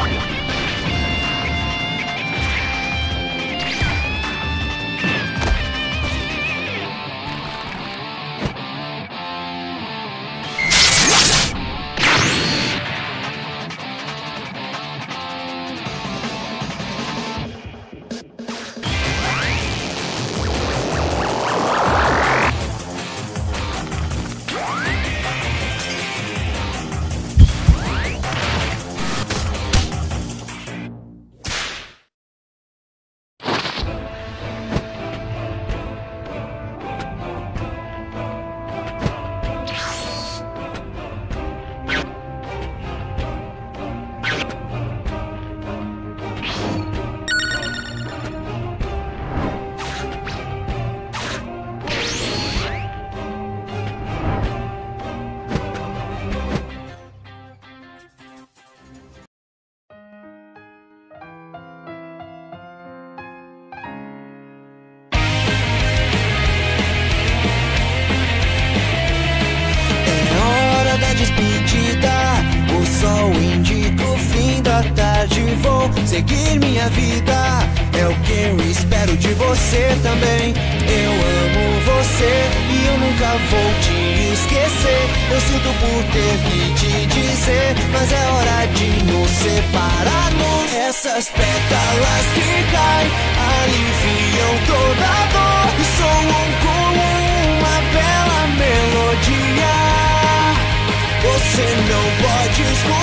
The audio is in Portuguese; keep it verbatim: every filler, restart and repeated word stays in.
Seguir minha vida é o que eu espero de você também. Eu amo você e eu nunca vou te esquecer. Eu sinto por ter que te dizer, mas é hora de nos separarmos. Essas pétalas que caem aliviam toda a dor e soam como uma bela melodia. Você não pode escutar.